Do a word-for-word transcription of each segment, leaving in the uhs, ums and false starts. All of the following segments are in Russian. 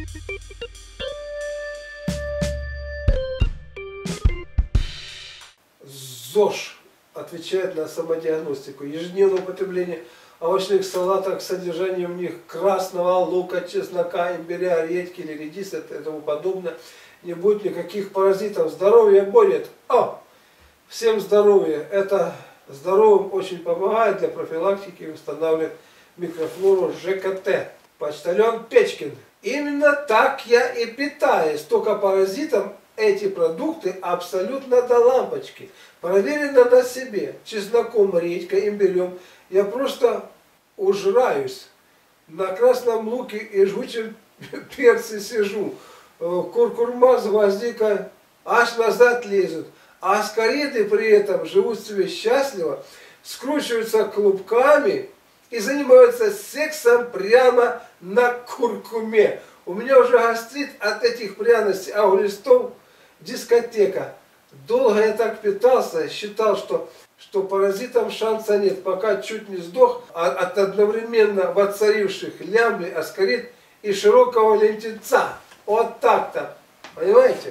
ЗОЖ отвечает на самодиагностику. Ежедневное употребление овощных салатов с содержанием в них красного лука, чеснока, имбиря, редьки или редиса и тому подобное. Не будет никаких паразитов. Здоровье будет. О! Всем здоровья. Это здоровым очень помогает для профилактики и устанавливает микрофлору ЖКТ. Почтальон Печкин. Именно так я и питаюсь. Только паразитам эти продукты абсолютно до лампочки. Проверено на себе. Чесноком, редькой, имбирем. Я просто ужраюсь. На красном луке и жгучем перце сижу. Куркума с гвоздикой аж назад лезут. А аскариды при этом живут себе счастливо, скручиваются клубками и занимаются сексом прямо на куркуме. У меня уже гастрит от этих пряностей, а у листов дискотека. Долго я так питался, считал, что, что паразитам шанса нет, пока чуть не сдох от одновременно воцаривших лямбли, аскарид и широкого лентенца. Вот так-то. Понимаете?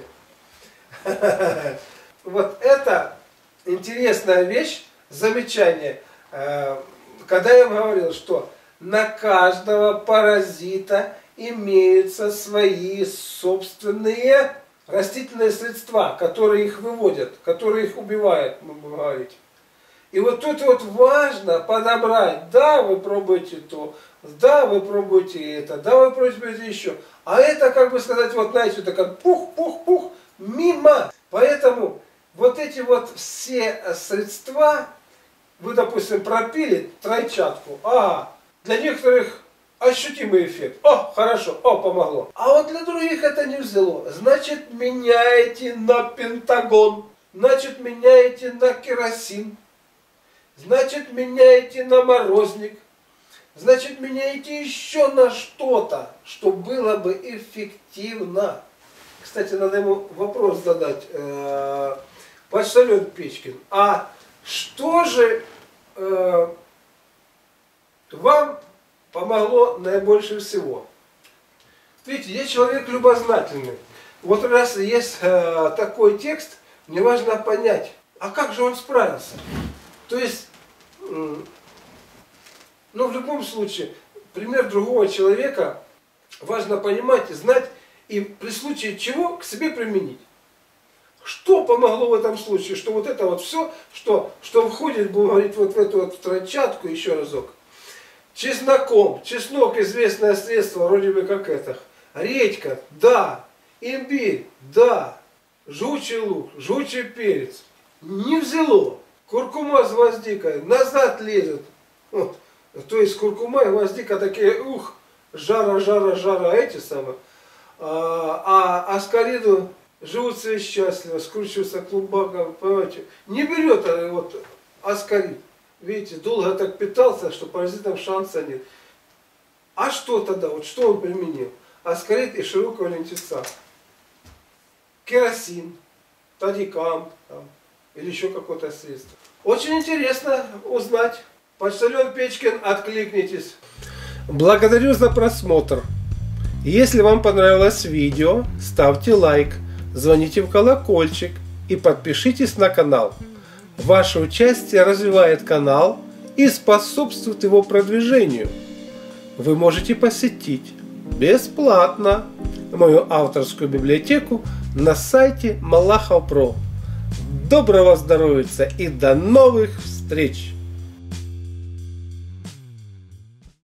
Вот это интересная вещь, замечание. Когда я вам говорил, что на каждого паразита имеются свои собственные растительные средства, которые их выводят, которые их убивают, мы говорим. И вот тут вот важно подобрать, да, вы пробуете то, да, вы пробуете это, да, вы пробуете еще. А это, как бы сказать, вот знаете, вот как пух-пух-пух, мимо. Поэтому вот эти вот все средства, вы, допустим, пропили тройчатку, а для некоторых ощутимый эффект. О, хорошо, о, помогло. А вот для других это не взяло. Значит, меняете на пентагон, значит, меняете на керосин, значит, меняете на морозник, значит, меняете еще на что-то, что было бы эффективно. Кстати, надо ему вопрос задать. Почтальон Печкин, а что же э, вам помогло наибольше всего? Видите, я человек любознательный. Вот раз есть э, такой текст, мне важно понять, а как же он справился? То есть, э, ну в любом случае, пример другого человека важно понимать, знать и при случае чего к себе применить. Что помогло в этом случае? Что вот это вот все, что, что входит, будем говорить, вот в эту вот тройчатку, еще разок. Чесноком. Чеснок известное средство, вроде бы как это. Редька, да. Имбирь, да. Жгучий лук, жгучий перец. Не взяло. Куркума с гвоздикой назад лезет. Вот. То есть куркума и гвоздика такие, ух, жара, жара, жара, эти самые. А, а аскариду живут себе счастливо, скручиваются клубаком, понимаете. Не берет вот аскарид. Видите, долго так питался, что паразитам шанса нет. А что тогда? Вот что он применил? Аскарид и широкого лентеца. Керосин, тадикам там, или еще какое-то средство. Очень интересно узнать. Почтальон Печкин, откликнитесь. Благодарю за просмотр. Если вам понравилось видео, ставьте лайк, звоните в колокольчик и подпишитесь на канал. Ваше участие развивает канал и способствует его продвижению. Вы можете посетить бесплатно мою авторскую библиотеку на сайте Малахов точка про. Доброго здоровья и до новых встреч!